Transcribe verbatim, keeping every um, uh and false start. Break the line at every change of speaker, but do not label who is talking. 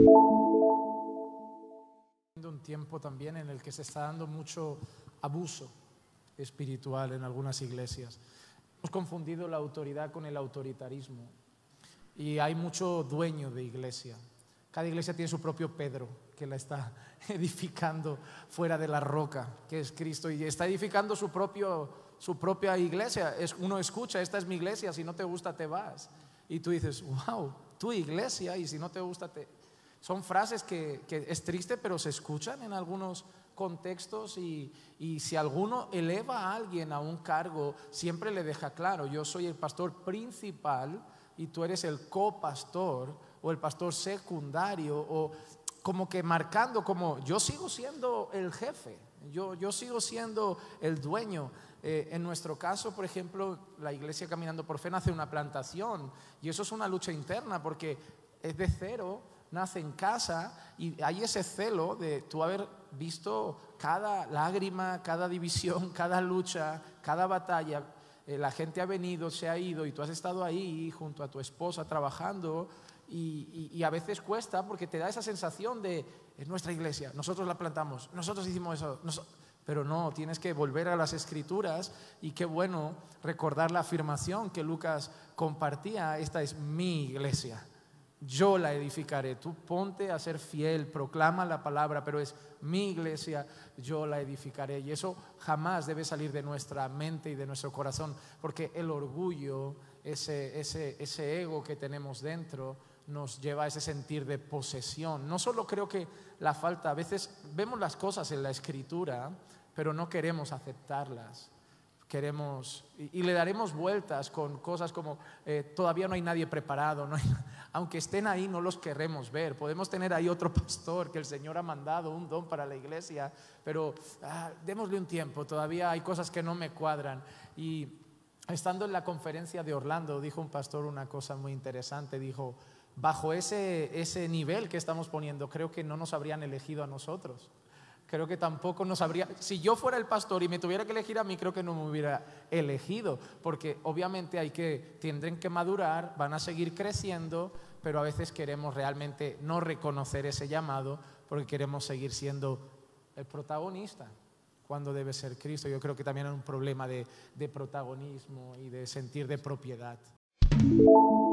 Un tiempo también en el que se está dando mucho abuso espiritual en algunas iglesias. Hemos confundido la autoridad con el autoritarismo y hay mucho dueño de iglesia. Cada iglesia tiene su propio Pedro que la está edificando fuera de la roca, que es Cristo, y está edificando su, propio, su propia iglesia. Es, uno escucha, esta es mi iglesia, si no te gusta te vas. Y tú dices, wow, tu iglesia, y si no te gusta te... Son frases que, que es triste, pero se escuchan en algunos contextos y, y si alguno eleva a alguien a un cargo, siempre le deja claro, yo soy el pastor principal y tú eres el copastor o el pastor secundario, o como que marcando como yo sigo siendo el jefe, yo, yo sigo siendo el dueño. Eh, en nuestro caso, por ejemplo, la iglesia Caminando por Fe nace una plantación y eso es una lucha interna porque es de cero, nace en casa y hay ese celo de tú haber visto cada lágrima, cada división, cada lucha, cada batalla. Eh, la gente ha venido, se ha ido y tú has estado ahí junto a tu esposa trabajando y, y, y a veces cuesta porque te da esa sensación de es nuestra iglesia, nosotros la plantamos, nosotros hicimos eso, nos, pero no, tienes que volver a las escrituras y qué bueno recordar la afirmación que Lucas compartía, esta es mi iglesia. Yo la edificaré, tú ponte a ser fiel, proclama la palabra, pero es mi iglesia, yo la edificaré. Y eso jamás debe salir de nuestra mente y de nuestro corazón, porque el orgullo, ese, ese, ese ego que tenemos dentro, nos lleva a ese sentir de posesión. No solo creo que la falta, a veces vemos las cosas en la escritura, pero no queremos aceptarlas. Queremos, y, y le daremos vueltas con cosas como eh, todavía no hay nadie preparado, no hay, aunque estén ahí no los queremos ver. Podemos tener ahí otro pastor que el Señor ha mandado, un don para la iglesia, pero ah, démosle un tiempo, todavía hay cosas que no me cuadran. Y estando en la conferencia de Orlando dijo un pastor una cosa muy interesante, dijo, bajo ese, ese nivel que estamos poniendo creo que no nos habrían elegido a nosotros. Creo que tampoco nos habría, si yo fuera el pastor y me tuviera que elegir a mí, creo que no me hubiera elegido, porque obviamente hay que, tendrán que madurar, van a seguir creciendo, pero a veces queremos realmente no reconocer ese llamado porque queremos seguir siendo el protagonista cuando debe ser Cristo. Yo creo que también hay un problema de, de protagonismo y de sentir de propiedad.